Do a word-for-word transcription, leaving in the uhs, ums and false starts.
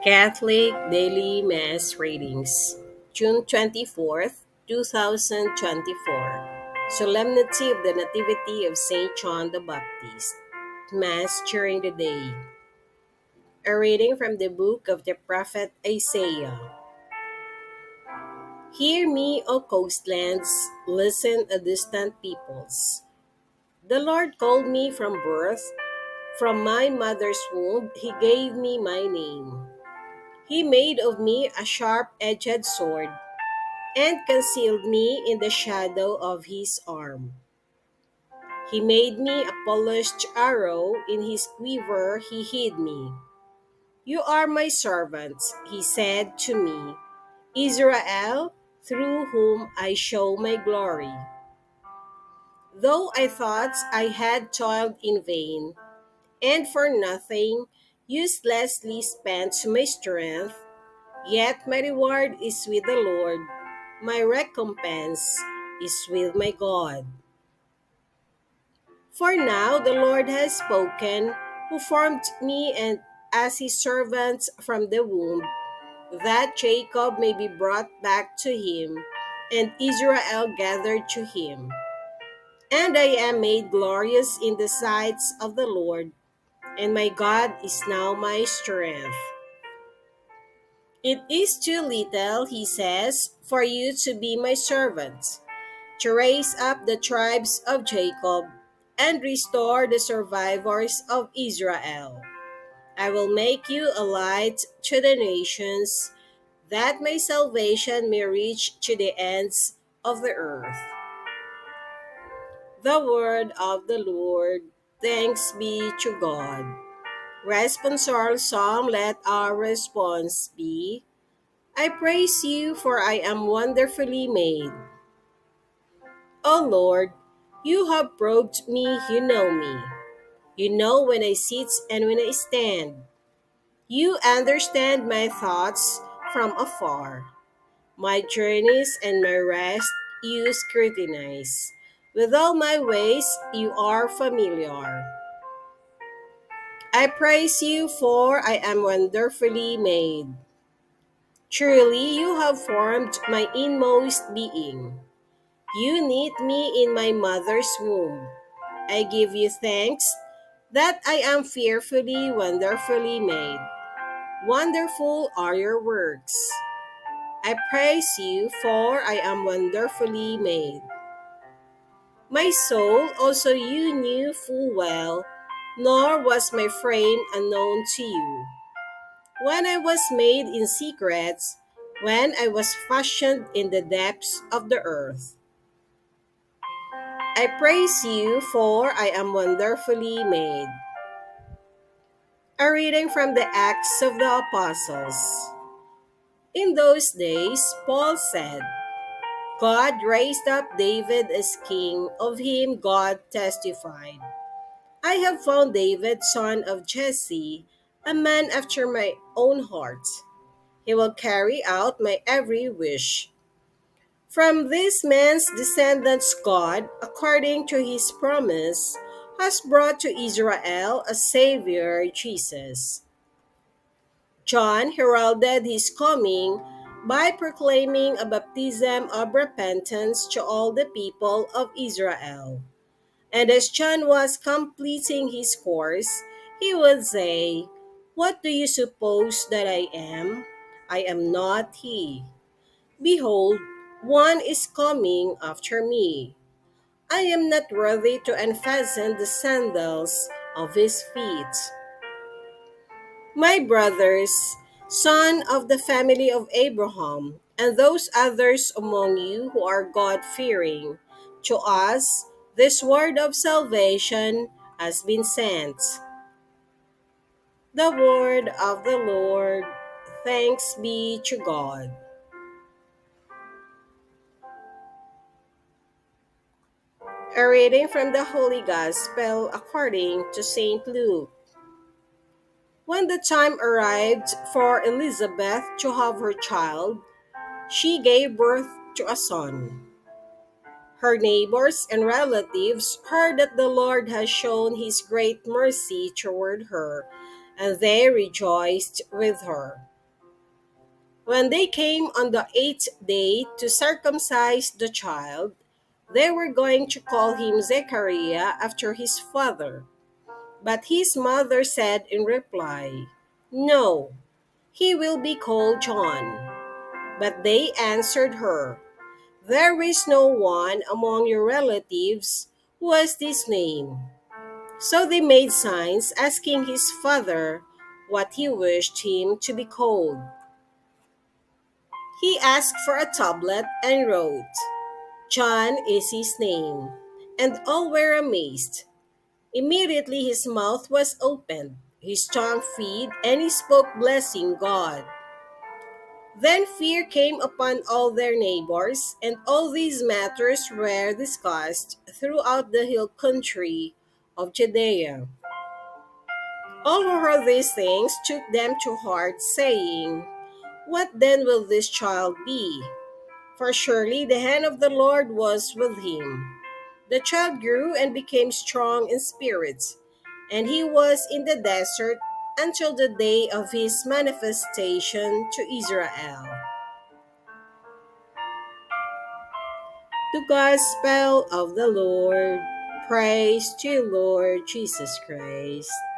Catholic Daily Mass Readings, June twenty-fourth, twenty twenty-four. Solemnity of the Nativity of Saint John the Baptist. Mass during the day. A reading from the book of the prophet Isaiah. Hear me, O coastlands, listen, O distant peoples. The Lord called me from birth, from my mother's womb, He gave me my name. He made of me a sharp-edged sword, and concealed me in the shadow of his arm. He made me a polished arrow, in his quiver he hid me. You are my servant, he said to me, Israel, through whom I show my glory. Though I thought I had toiled in vain, and for nothing, uselessly spent my strength, yet my reward is with the Lord, my recompense is with my God. For now the Lord has spoken, who formed me and as his servant from the womb, that Jacob may be brought back to him, and Israel gathered to him. And I am made glorious in the sights of the Lord, and my God is now my strength. It is too little, he says, for you to be my servant, to raise up the tribes of Jacob and restore the survivors of Israel. I will make you a light to the nations, that my salvation may reach to the ends of the earth. The word of the Lord. Thanks be to God. Responsorial Psalm, let our response be, I praise you, for I am wonderfully made. O Lord, you have probed me, you know me. You know when I sit and when I stand. You understand my thoughts from afar. My journeys and my rest you scrutinize. With all my ways you are familiar. I praise you, for I am wonderfully made. Truly you have formed my inmost being. You knit me in my mother's womb. I give you thanks that I am fearfully, wonderfully made. Wonderful are your works. I praise you, for I am wonderfully made. My soul also you knew full well, nor was my frame unknown to you. When I was made in secret, when I was fashioned in the depths of the earth. I praise you, for I am wonderfully made. A reading from the Acts of the Apostles. In those days, Paul said, God raised up David as king, of him God testified. I have found David, son of Jesse, a man after my own heart. He will carry out my every wish. From this man's descendants God, according to his promise, has brought to Israel a Savior, Jesus. John heralded his coming by proclaiming a baptism of repentance to all the people of Israel. And as John was completing his course, he would say, What do you suppose that I am? I am not he. Behold, one is coming after me. I am not worthy to unfasten the sandals of his feet. My brothers, son of the family of Abraham, and those others among you who are God-fearing, to us this word of salvation has been sent. The word of the Lord. Thanks be to God. A reading from the Holy Gospel according to Saint Luke. When the time arrived for Elizabeth to have her child, she gave birth to a son. Her neighbors and relatives heard that the Lord had shown his great mercy toward her, and they rejoiced with her. When they came on the eighth day to circumcise the child, they were going to call him Zechariah after his father. But his mother said in reply, "No, he will be called John." But they answered her, "There is no one among your relatives who has this name." So they made signs asking his father what he wished him to be called. He asked for a tablet and wrote, "John is his name." And all were amazed. Immediately his mouth was opened, his tongue freed, and he spoke, blessing God. Then fear came upon all their neighbors, and all these matters were discussed throughout the hill country of Judea. All who heard these things took them to heart, saying, "What then will this child be?" For surely the hand of the Lord was with him. The child grew and became strong in spirit, and he was in the desert until the day of his manifestation to Israel. The Gospel of the Lord. Praise to you, Lord Jesus Christ.